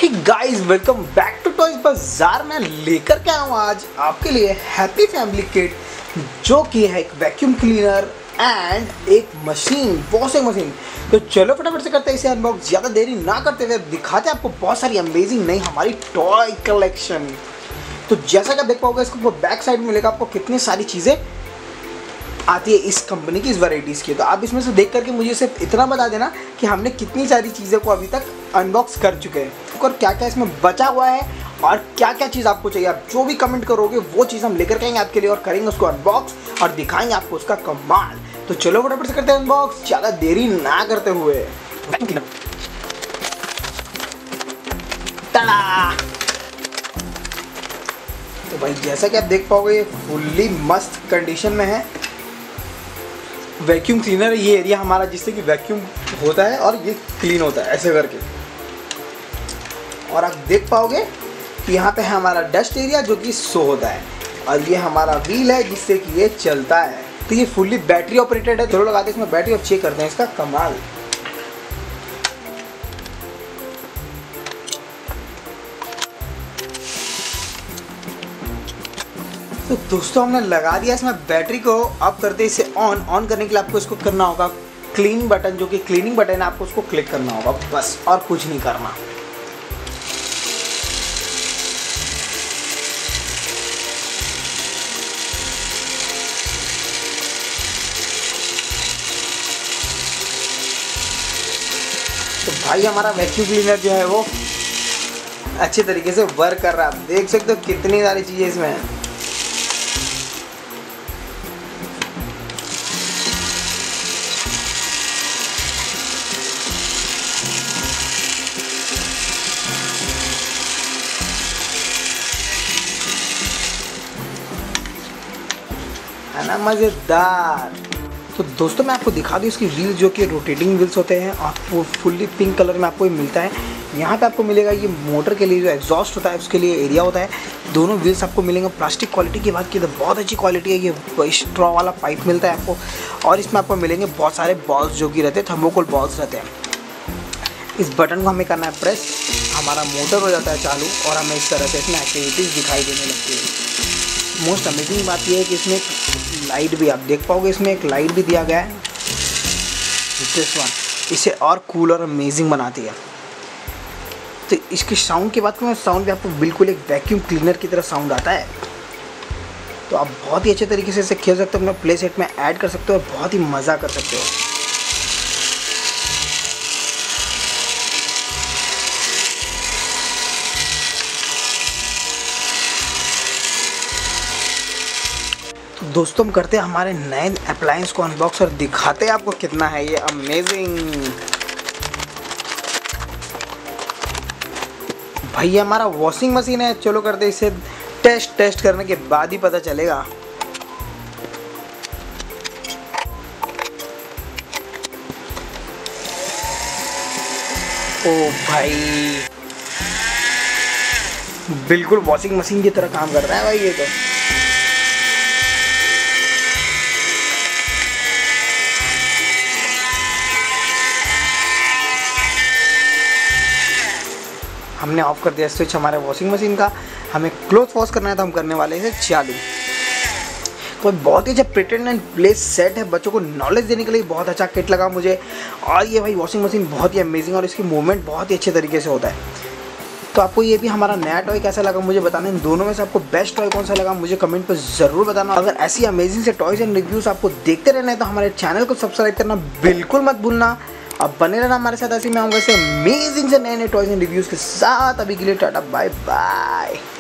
Guys welcome back to toys Bazaar. मैं लेकर के आया हूँ आज आपके लिए हैप्पी फैमिली किट, जो कि है एक वैक्यूम क्लीनर एंड एक मशीन, वॉशिंग मशीन। तो चलो फटाफट से करते हैं इसे अनबॉक्स, ज़्यादा देरी ना करते हुए दिखाते हैं आपको बहुत सारी अमेजिंग नई हमारी टॉय कलेक्शन। तो जैसा कि आप देख पाओगे, इसको बैक साइड में मिलेगा आपको कितनी सारी चीज़ें आती है इस कंपनी की, इस वैराइटीज़ की। तो आप इसमें से देख करके मुझे सिर्फ इतना बता देना कि हमने कितनी सारी चीज़ों को अभी तक अनबॉक्स कर चुके हैं और क्या क्या इसमें बचा हुआ है और क्या क्या चीज़ आपको चाहिए। आप जो भी कमेंट करोगे वो चीज़ हम लेकर के आएंगे आपके लिए और करेंगे उसको अनबॉक्स और दिखाएंगे आपको उसका कमाल। तो चलो फटाफट से करते हैं अनबॉक्स, ज़्यादा देरी ना करते हुए। तो भाई जैसा कि आप देख पाओगे, ये फुल्ली मस्त कंडीशन में है। वैक्यूम क्लीनर, ये एरिया हमारा जिससे कि वैक्यूम होता है और ये क्लीन होता है ऐसे करके। और आप देख पाओगे कि यहाँ पे है हमारा डस्ट एरिया जो कि शो होता है, और ये हमारा व्हील है जिससे कि ये चलता है। तो ये फुल्ली बैटरी ऑपरेटेड है। चलो लगाते हैं इसमें बैटरी और चेक करते हैं इसका कमाल। तो दोस्तों हमने लगा दिया इसमें बैटरी को। अब करते हैं इसे ऑन करने के लिए आपको इसको करना होगा क्लीन बटन, जो कि क्लीनिंग बटन है, आपको उसको क्लिक करना होगा बस, और कुछ नहीं करना। तो भाई हमारा वैक्यूम क्लीनर जो है वो अच्छे तरीके से वर्क कर रहा है। आप देख सकते हो कितनी सारी चीज़ें इसमें हैं। है ना मज़ेदार। तो दोस्तों मैं आपको दिखा दूँ इसकी व्हील, जो कि रोटेटिंग व्हील्स होते हैं। आपको फुल्ली पिंक कलर में आपको ये मिलता है। यहाँ पे आपको मिलेगा ये मोटर के लिए जो एग्जॉस्ट होता है उसके लिए एरिया होता है। दोनों व्हील्स आपको मिलेंगे। प्लास्टिक क्वालिटी की बात की तो बहुत अच्छी क्वालिटी है। ये स्ट्रॉ वाला पाइप मिलता है आपको, और इसमें आपको मिलेंगे बहुत सारे बॉल्स जो कि रहते हैं, थर्मोकोल बॉल्स रहते हैं। इस बटन को हमें करना है प्रेस, हमारा मोटर हो जाता है चालू, और हमें इस तरह से इसमें एक्टिविटीज़ दिखाई देने लगती है। मोस्ट अमेजिंग बात यह है कि इसमें लाइट भी, आप देख पाओगे इसमें एक लाइट भी दिया गया है, दिस वन, इसे और कूल और अमेजिंग बनाती है। तो इसके साउंड की बात करूँ, साउंड भी आपको बिल्कुल एक वैक्यूम क्लीनर की तरह साउंड आता है। तो आप बहुत ही अच्छे तरीके से इसे खेल सकते हो, अपने प्ले सेट में ऐड कर सकते हो, बहुत ही मज़ा कर सकते हो। दोस्तों हम करते हैं हमारे नए अप्लायंस को अनबॉक्स और दिखाते हैं आपको कितना है ये अमेजिंग। भाई ये हमारा वॉशिंग मशीन है। चलो करते हैं इसे टेस्ट करने के बाद ही पता चलेगा। ओ भाई बिल्कुल वॉशिंग मशीन की तरह काम कर रहा है भाई ये तो। हमने ऑफ कर दिया स्विच हमारे वॉशिंग मशीन का। हमें क्लोथ वॉश करना है तो हम करने वाले हैं चालू। तो बहुत ही अच्छा प्रिंटेड एंड प्लेस सेट है, बच्चों को नॉलेज देने के लिए बहुत अच्छा किट लगा मुझे। और ये भाई वॉशिंग मशीन बहुत ही अमेजिंग, और इसकी मूवमेंट बहुत ही अच्छे तरीके से होता है। तो आपको ये भी हमारा नया टॉय कैसा लगा मुझे बताना। इन दोनों में से आपको बेस्ट टॉय कौन सा लगा मुझे कमेंट पर ज़रूर बताना। अगर ऐसी अमेजिंग से टॉयज़ एंड रिव्यूज़ आपको देखते रहना है तो हमारे चैनल को सब्सक्राइब करना बिल्कुल मत भूलना। अब बने रहना हमारे साथ, ऐसे मैं आऊँगा ऐसे अमेजिंग से नए टॉयज़ एंड रिव्यूज़ के साथ। अभी के लिए टाटा बाय बाय।